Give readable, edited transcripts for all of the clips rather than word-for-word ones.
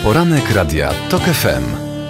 Poranek Radia TOK FM.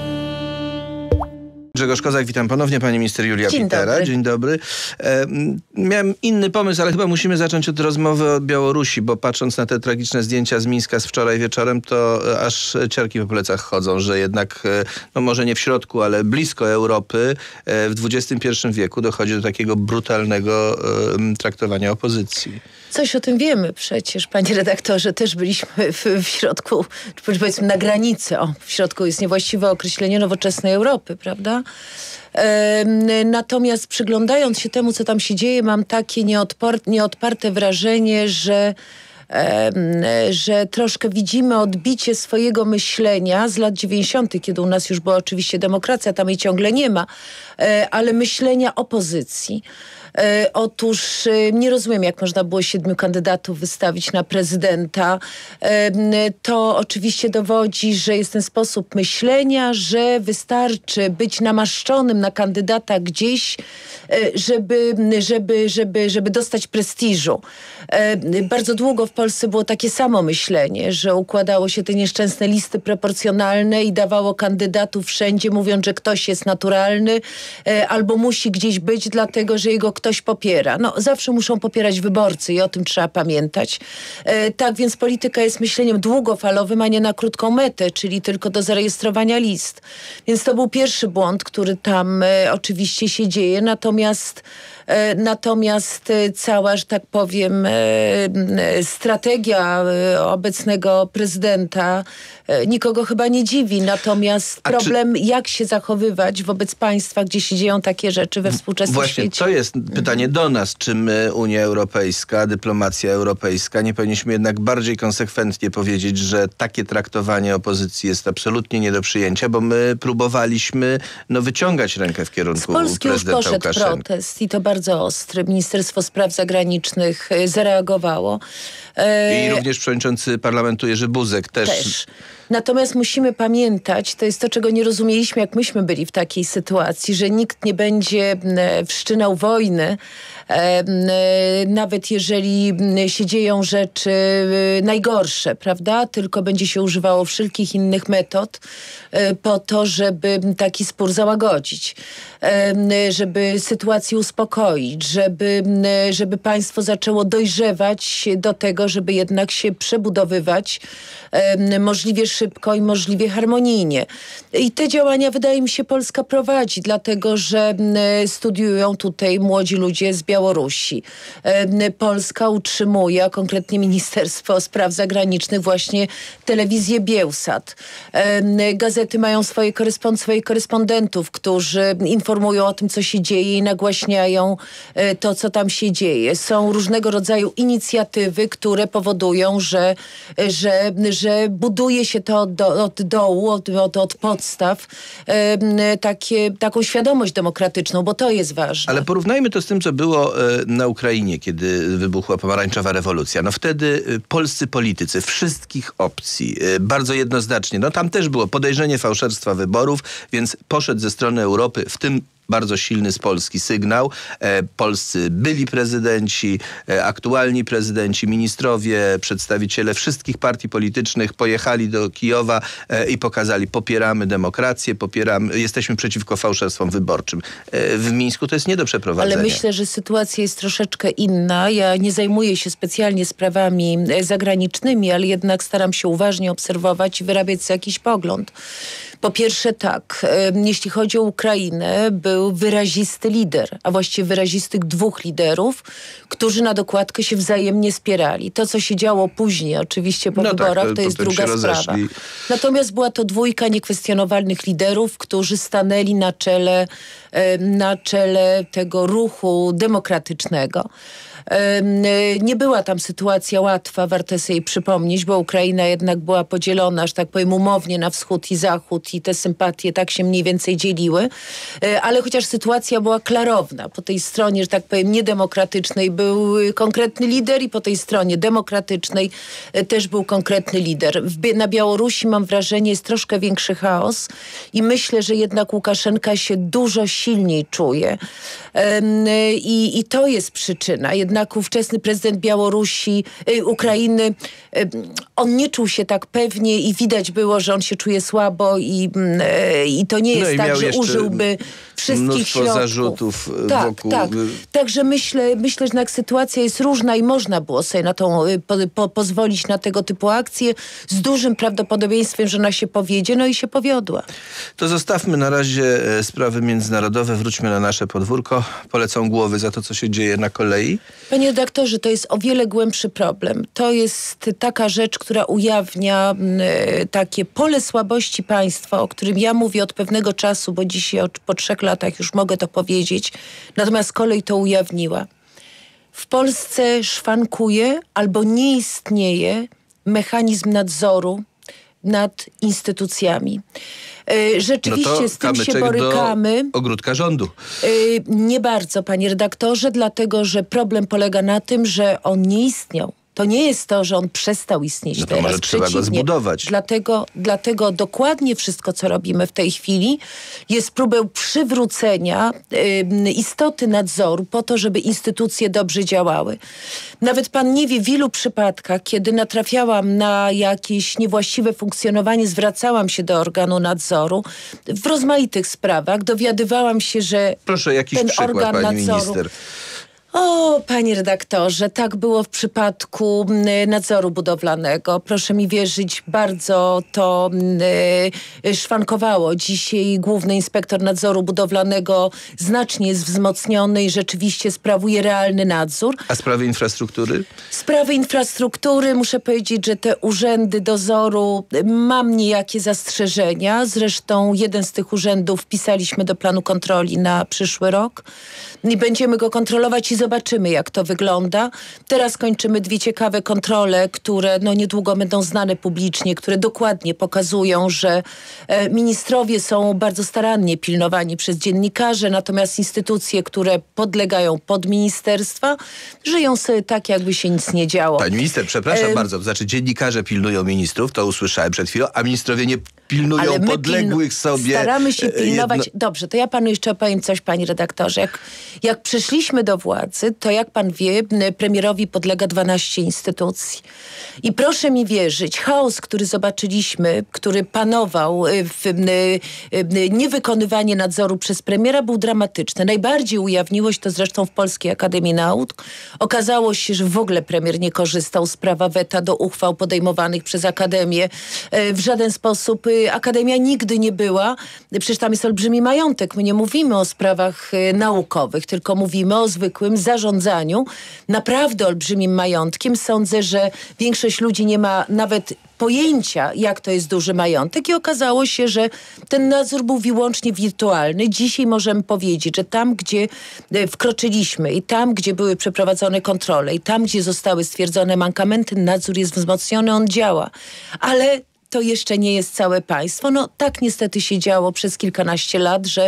Grzegorz Kozak, witam ponownie, pani minister Julia Pitera. Dzień dobry. Miałem inny pomysł, ale chyba musimy zacząć od rozmowy o Białorusi, bo patrząc na te tragiczne zdjęcia z Mińska z wczoraj wieczorem, to aż ciarki po plecach chodzą, że jednak, no może nie w środku, ale blisko Europy w XXI wieku dochodzi do takiego brutalnego traktowania opozycji. Coś o tym wiemy przecież, panie redaktorze. Też byliśmy w środku, czy powiedzmy na granicy. W środku jest niewłaściwe określenie nowoczesnej Europy, prawda? Natomiast przyglądając się temu, co tam się dzieje, mam takie nieodparte wrażenie, że troszkę widzimy odbicie swojego myślenia z lat 90., kiedy u nas już była oczywiście demokracja, tam jej ciągle nie ma, ale myślenia opozycji. Otóż nie rozumiem, jak można było 7 kandydatów wystawić na prezydenta. To oczywiście dowodzi, że jest ten sposób myślenia, że wystarczy być namaszczonym na kandydata gdzieś, żeby dostać prestiżu. Bardzo długo w Polsce było takie samo myślenie, że układało się te nieszczęsne listy proporcjonalne i dawało kandydatów wszędzie, mówiąc, że ktoś jest naturalny albo musi gdzieś być, dlatego że jego ktoś popiera. No, zawsze muszą popierać wyborcy i o tym trzeba pamiętać. Tak więc polityka jest myśleniem długofalowym, a nie na krótką metę, czyli tylko do zarejestrowania list. Więc to był pierwszy błąd, który tam oczywiście się dzieje. Natomiast cała, że tak powiem, strategia obecnego prezydenta nikogo chyba nie dziwi. Natomiast problem, jak się zachowywać wobec państwa, gdzie się dzieją takie rzeczy we współczesnym Właśnie świecie. to jest pytanie do nas, czy my, Unia Europejska, dyplomacja europejska, nie powinniśmy jednak bardziej konsekwentnie powiedzieć, że takie traktowanie opozycji jest absolutnie nie do przyjęcia, bo my próbowaliśmy wyciągać rękę w kierunku z Polski prezydenta już poszedł Łukaszenki. protest i to bardzo ostry. Ministerstwo Spraw Zagranicznych zareagowało. I również przewodniczący parlamentu Jerzy Buzek też. Natomiast musimy pamiętać, to jest to, czego nie rozumieliśmy, jak myśmy byli w takiej sytuacji, że nikt nie będzie wszczynał wojny, nawet jeżeli się dzieją rzeczy najgorsze, prawda? Tylko będzie się używało wszelkich innych metod po to, żeby taki spór załagodzić, żeby sytuację uspokoić, żeby państwo zaczęło dojrzewać do tego, żeby jednak się przebudowywać możliwie szybko i możliwie harmonijnie. I te działania, wydaje mi się, Polska prowadzi, dlatego że studiują tutaj młodzi ludzie z Białorusi. Polska utrzymuje, a konkretnie Ministerstwo Spraw Zagranicznych, właśnie telewizję Biełsat. Gazety mają swoich korespondentów, którzy informują o tym, co się dzieje i nagłaśniają to, co tam się dzieje. Są różnego rodzaju inicjatywy, które powodują, że buduje się to od dołu, od podstaw, taką świadomość demokratyczną, bo to jest ważne. Ale porównajmy to z tym, co było na Ukrainie, kiedy wybuchła pomarańczowa rewolucja. No wtedy polscy politycy wszystkich opcji bardzo jednoznacznie, tam też było podejrzenie fałszerstwa wyborów, więc poszedł ze strony Europy, w tym bardzo silny z Polski sygnał. Polscy byli prezydenci, aktualni prezydenci, ministrowie, przedstawiciele wszystkich partii politycznych pojechali do Kijowa i pokazali: popieramy demokrację, jesteśmy przeciwko fałszerstwom wyborczym. W Mińsku to jest nie do przeprowadzenia. Ale myślę, że sytuacja jest troszeczkę inna. Ja nie zajmuję się specjalnie sprawami zagranicznymi, ale jednak staram się uważnie obserwować i wyrabiać sobie jakiś pogląd. Po pierwsze tak, jeśli chodzi o Ukrainę, był wyrazisty lider, a właściwie wyrazistych 2 liderów, którzy na dokładkę się wzajemnie wspierali. To, co się działo później, oczywiście po wyborach, to jest druga sprawa. Natomiast była to 2 niekwestionowalnych liderów, którzy stanęli na czele tego ruchu demokratycznego. Nie była tam sytuacja łatwa, warto sobie jej przypomnieć, bo Ukraina jednak była podzielona, że tak powiem, umownie na wschód i zachód i te sympatie tak się mniej więcej dzieliły, ale ale chociaż sytuacja była klarowna, po tej stronie, że tak powiem, niedemokratycznej był konkretny lider i po tej stronie demokratycznej też był konkretny lider. Na Białorusi, mam wrażenie, jest troszkę większy chaos i myślę, że jednak Łukaszenka się dużo silniej czuje. I to jest przyczyna. Jednak ówczesny prezydent Białorusi, Ukrainy, on nie czuł się tak pewnie i widać było, że on się czuje słabo i to nie jest tak, że użyłby wszystkich środków. Zarzutów wokół. Tak. Także myślę, że jednak sytuacja jest różna i można było sobie na tą, pozwolić na tego typu akcje z dużym prawdopodobieństwem, że ona się powiedzie, no i się powiodła. To zostawmy na razie sprawy międzynarodowe, wróćmy na nasze podwórko. Polecą głowy za to, co się dzieje na kolei. Panie redaktorze, to jest o wiele głębszy problem. To jest taka rzecz, która ujawnia takie pole słabości państwa, o którym ja mówię od pewnego czasu, bo dzisiaj po 3 latach już mogę to powiedzieć. Natomiast kolej to ujawniła. W Polsce szwankuje albo nie istnieje mechanizm nadzoru nad instytucjami. Rzeczywiście z tym się borykamy. Do ogródka rządu. Nie bardzo, panie redaktorze, dlatego że problem polega na tym, że on nie istniał. To nie jest to, że on przestał istnieć to teraz. Może trzeba go zbudować. Dlatego dokładnie wszystko, co robimy w tej chwili, jest próbą przywrócenia istoty nadzoru po to, żeby instytucje dobrze działały. Nawet pan nie wie, w ilu przypadkach, kiedy natrafiałam na jakieś niewłaściwe funkcjonowanie, zwracałam się do organu nadzoru. W rozmaitych sprawach dowiadywałam się, że proszę, jakiś ten przykład, organ pani nadzoru... minister. O, panie redaktorze, tak było w przypadku nadzoru budowlanego. Proszę mi wierzyć, bardzo to szwankowało. Dzisiaj główny inspektor nadzoru budowlanego znacznie jest wzmocniony i rzeczywiście sprawuje realny nadzór. A sprawy infrastruktury? Sprawy infrastruktury, muszę powiedzieć, że te urzędy dozoru, mam niejakie zastrzeżenia. Zresztą jeden z tych urzędów wpisaliśmy do planu kontroli na przyszły rok i będziemy go kontrolować i zobaczymy, jak to wygląda. Teraz kończymy 2 ciekawe kontrole, które niedługo będą znane publicznie, które dokładnie pokazują, że ministrowie są bardzo starannie pilnowani przez dziennikarzy, natomiast instytucje, które podlegają pod ministerstwa, żyją sobie tak, jakby się nic nie działo. Pani minister, przepraszam bardzo, to znaczy dziennikarze pilnują ministrów, to usłyszałem przed chwilą, a ministrowie nie pilnują podległych sobie. Staramy się pilnować. Dobrze, to ja panu jeszcze opowiem coś, panie redaktorze. Jak przyszliśmy do władzy, to jak pan wie, premierowi podlega 12 instytucji. I proszę mi wierzyć, chaos, który zobaczyliśmy, który panował niewykonywanie nadzoru przez premiera, był dramatyczny. Najbardziej ujawniło się to zresztą w Polskiej Akademii Nauk. Okazało się, że w ogóle premier nie korzystał z prawa weta do uchwał podejmowanych przez Akademię. W żaden sposób Akademia nigdy nie była, przecież tam jest olbrzymi majątek. My nie mówimy o sprawach naukowych, tylko mówimy o zwykłym zarządzaniu naprawdę olbrzymim majątkiem. Sądzę, że większość ludzi nie ma nawet pojęcia, jak to jest duży majątek i okazało się, że ten nadzór był wyłącznie wirtualny. Dzisiaj możemy powiedzieć, że tam, gdzie wkroczyliśmy i tam, gdzie były przeprowadzone kontrole i tam, gdzie zostały stwierdzone mankamenty, nadzór jest wzmocniony, on działa. Ale to jeszcze nie jest całe państwo. Tak niestety się działo przez kilkanaście lat, że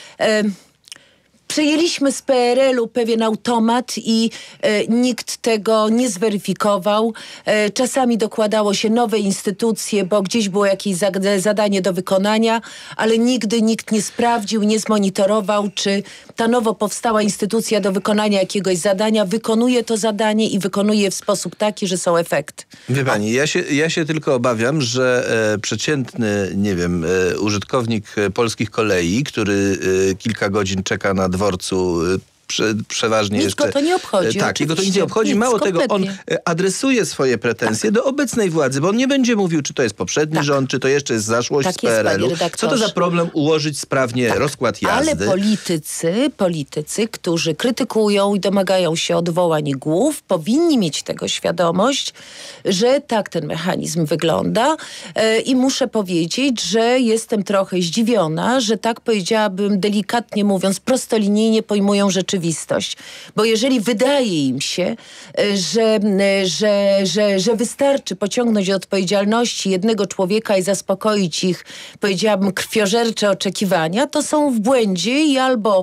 przejęliśmy z PRL-u pewien automat i nikt tego nie zweryfikował. Czasami dokładało się nowe instytucje, bo gdzieś było jakieś zadanie do wykonania, ale nigdy nikt nie sprawdził, nie zmonitorował, czy ta nowo powstała instytucja do wykonania jakiegoś zadania wykonuje to zadanie i wykonuje w sposób taki, że są efekty. Wie pani, ja się tylko obawiam, że przeciętny, użytkownik polskich kolei, który kilka godzin czeka na dworcu, przeważnie nic jeszcze... go to nie obchodzi. Tak, jego to nic nie obchodzi. Mało tego, on adresuje swoje pretensje do obecnej władzy, bo on nie będzie mówił, czy to jest poprzedni rząd, czy to jeszcze jest zaszłość z PRL-u. Co to za problem ułożyć sprawnie rozkład jazdy? Ale politycy, którzy krytykują i domagają się odwołań głów, powinni mieć tego świadomość, że tak ten mechanizm wygląda i muszę powiedzieć, że jestem trochę zdziwiona, że tak powiedziałabym, delikatnie mówiąc, prostolinijnie pojmują rzeczywistość. rzeczywistość. Bo jeżeli wydaje im się, że wystarczy pociągnąć do odpowiedzialności jednego człowieka i zaspokoić ich, powiedziałabym, krwiożercze oczekiwania, to są w błędzie i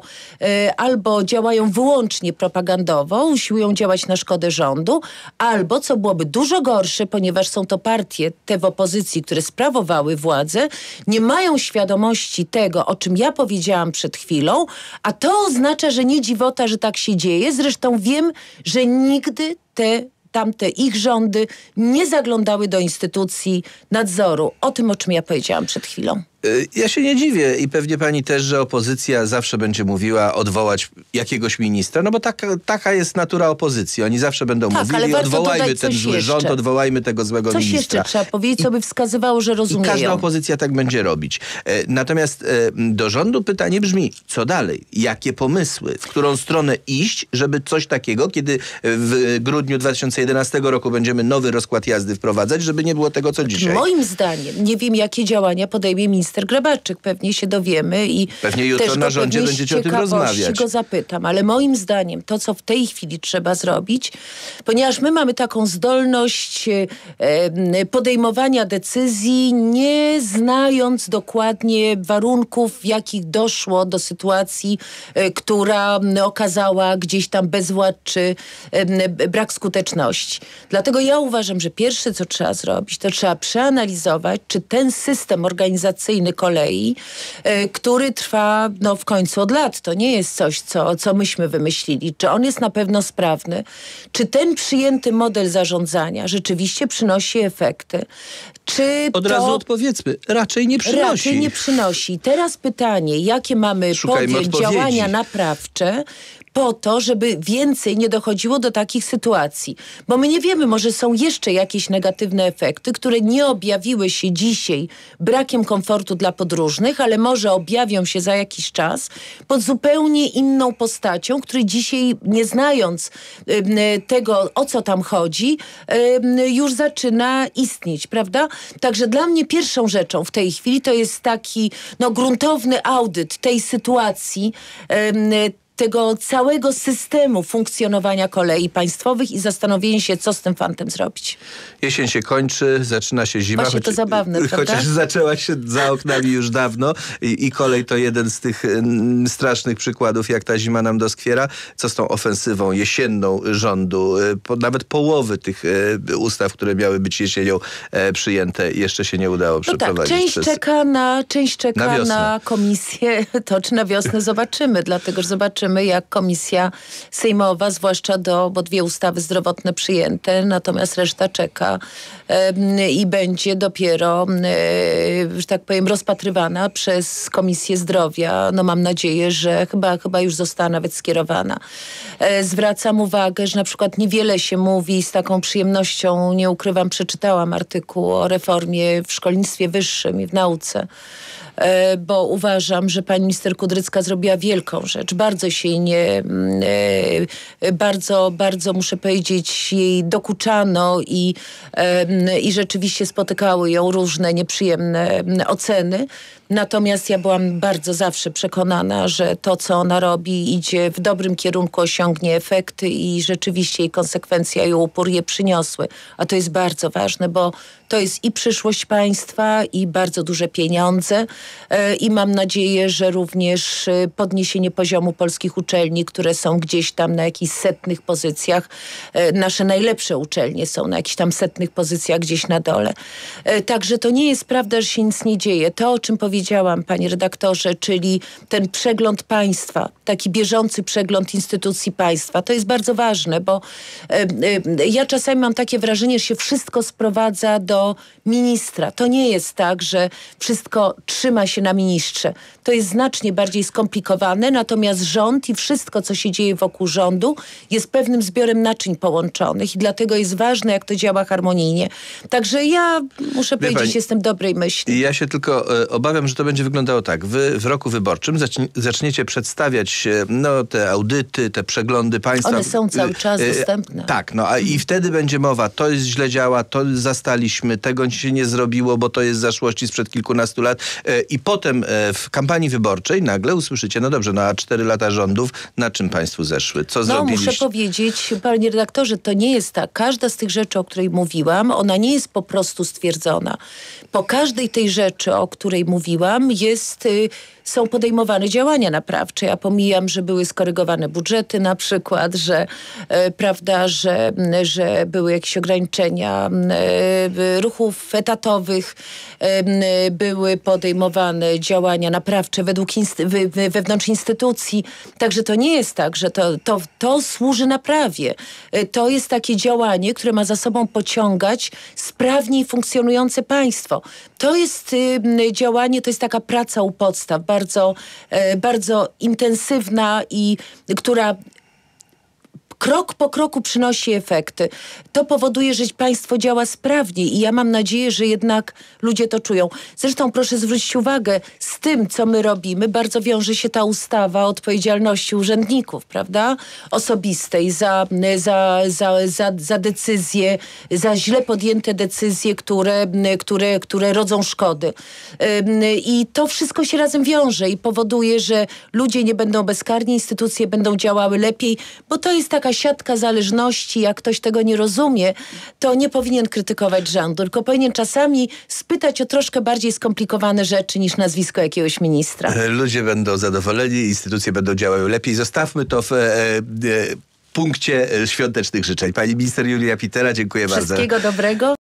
albo działają wyłącznie propagandowo, usiłują działać na szkodę rządu, albo, co byłoby dużo gorsze, ponieważ są to partie, te w opozycji, które sprawowały władzę, nie mają świadomości tego, o czym ja powiedziałam przed chwilą, a to oznacza, że nie dziwota, że tak się dzieje. Zresztą wiem, że nigdy tamte ich rządy nie zaglądały do instytucji nadzoru. O tym, o czym ja powiedziałam przed chwilą. Ja się nie dziwię i pewnie pani też, że opozycja zawsze będzie mówiła odwołać jakiegoś ministra, no bo taka jest natura opozycji. Oni zawsze będą mówili, odwołajmy ten zły rząd, odwołajmy tego złego coś ministra. Coś jeszcze trzeba powiedzieć, co by wskazywało, że rozumieją. I każda opozycja tak będzie robić. Natomiast do rządu pytanie brzmi, co dalej? Jakie pomysły? W którą stronę iść, żeby coś takiego, kiedy w grudniu 2011 roku będziemy nowy rozkład jazdy wprowadzać, żeby nie było tego, co dzisiaj? Moim zdaniem, nie wiem, jakie działania podejmie minister Grabarczyk. Pewnie się dowiemy i pewnie jutro na rządzie będziecie o tym rozmawiać. Go zapytam, ale moim zdaniem to, co w tej chwili trzeba zrobić, ponieważ my mamy taką zdolność podejmowania decyzji, nie znając dokładnie warunków, w jakich doszło do sytuacji, która okazała gdzieś tam bezwład czy brak skuteczności. Dlatego ja uważam, że pierwsze, co trzeba zrobić, to trzeba przeanalizować, czy ten system organizacyjny kolei, który trwa w końcu od lat. To nie jest coś, co myśmy wymyślili. Czy on jest na pewno sprawny? Czy ten przyjęty model zarządzania rzeczywiście przynosi efekty? Czy od razu odpowiedzmy, raczej nie przynosi. Raczej nie przynosi. Teraz pytanie, jakie mamy podjąć działania naprawcze po to, żeby więcej nie dochodziło do takich sytuacji. Bo my nie wiemy, może są jeszcze jakieś negatywne efekty, które nie objawiły się dzisiaj brakiem komfortu dla podróżnych, ale może objawią się za jakiś czas pod zupełnie inną postacią, który dzisiaj, nie znając tego, o co tam chodzi, już zaczyna istnieć, prawda? Także dla mnie pierwszą rzeczą w tej chwili to jest taki gruntowny audyt tej sytuacji, tego całego systemu funkcjonowania kolei państwowych i zastanowienie się, co z tym fantem zrobić. Jesień się kończy, zaczyna się zima. Właśnie to zabawne, prawda? Chociaż zaczęła się za oknami już dawno i kolej to jeden z tych strasznych przykładów, jak ta zima nam doskwiera. Co z tą ofensywą jesienną rządu? Nawet połowy tych ustaw, które miały być jesienią przyjęte, jeszcze się nie udało przeprowadzić. Tak, część czeka na komisję. To czy na wiosnę zobaczymy, dlatego że zobaczymy, jak komisja sejmowa, zwłaszcza bo 2 ustawy zdrowotne przyjęte, natomiast reszta czeka i będzie dopiero, że tak powiem, rozpatrywana przez Komisję Zdrowia. Mam nadzieję, że chyba już została nawet skierowana. Zwracam uwagę, że na przykład niewiele się mówi, z taką przyjemnością, nie ukrywam, przeczytałam artykuł o reformie w szkolnictwie wyższym i w nauce, bo uważam, że pani minister Kudrycka zrobiła wielką rzecz. Bardzo się jej bardzo muszę powiedzieć, jej dokuczano i rzeczywiście spotykały ją różne nieprzyjemne oceny. Natomiast ja byłam bardzo zawsze przekonana, że to, co ona robi, idzie w dobrym kierunku, osiągnie efekty i rzeczywiście jej konsekwencja i upór je przyniosły. A to jest bardzo ważne, bo to jest i przyszłość państwa, i bardzo duże pieniądze. I mam nadzieję, że również podniesienie poziomu polskich uczelni, które są gdzieś tam na jakichś setnych pozycjach. Nasze najlepsze uczelnie są na jakichś tam setnych pozycjach gdzieś na dole. Także to nie jest prawda, że się nic nie dzieje. To, o czym powiedziałam, panie redaktorze, czyli ten przegląd państwa, taki bieżący przegląd instytucji państwa, to jest bardzo ważne, bo ja czasami mam takie wrażenie, że się wszystko sprowadza do ministra. To nie jest tak, że wszystko trzyma się na ministrze. To jest znacznie bardziej skomplikowane, natomiast rząd i wszystko, co się dzieje wokół rządu, jest pewnym zbiorem naczyń połączonych i dlatego jest ważne, jak to działa harmonijnie. Także ja muszę powiedzieć, jestem dobrej myśli. Ja się tylko obawiam, że to będzie wyglądało tak. Wy w roku wyborczym zaczniecie przedstawiać te audyty, te przeglądy państwa. One są cały czas dostępne. Tak, i wtedy będzie mowa, to jest źle działa, to zastaliśmy, tego się nie zrobiło, bo to jest zaszłości sprzed kilkunastu lat. I potem w kampanii wyborczej nagle usłyszycie, no dobrze, a 4 lata rządu rządów, na czym państwu zeszły? Co zrobiliście? Muszę powiedzieć, panie redaktorze, to nie jest tak. Każda z tych rzeczy, o której mówiłam, ona nie jest po prostu stwierdzona. Po każdej tej rzeczy, o której mówiłam, są podejmowane działania naprawcze. Ja pomijam, że były skorygowane budżety na przykład, że były jakieś ograniczenia ruchów etatowych, były podejmowane działania naprawcze wewnątrz instytucji. Także to nie jest tak, że to służy naprawie. To jest takie działanie, które ma za sobą pociągać sprawniej funkcjonujące państwo. To jest działanie, to jest taka praca u podstaw, bardzo, bardzo intensywna i która krok po kroku przynosi efekty. To powoduje, że państwo działa sprawniej i ja mam nadzieję, że jednak ludzie to czują. Zresztą proszę zwrócić uwagę, z tym, co my robimy, bardzo wiąże się ta ustawa o odpowiedzialności urzędników, prawda? Osobistej za decyzje, za źle podjęte decyzje, które rodzą szkody. I to wszystko się razem wiąże i powoduje, że ludzie nie będą bezkarni, instytucje będą działały lepiej, bo to jest taka siatka zależności. Jak ktoś tego nie rozumie, to nie powinien krytykować rządu, tylko powinien czasami spytać o troszkę bardziej skomplikowane rzeczy niż nazwisko jakiegoś ministra. Ludzie będą zadowoleni, instytucje będą działały lepiej. Zostawmy to w punkcie świątecznych życzeń. Pani minister Julia Pitera, dziękuję bardzo. Wszystkiego dobrego.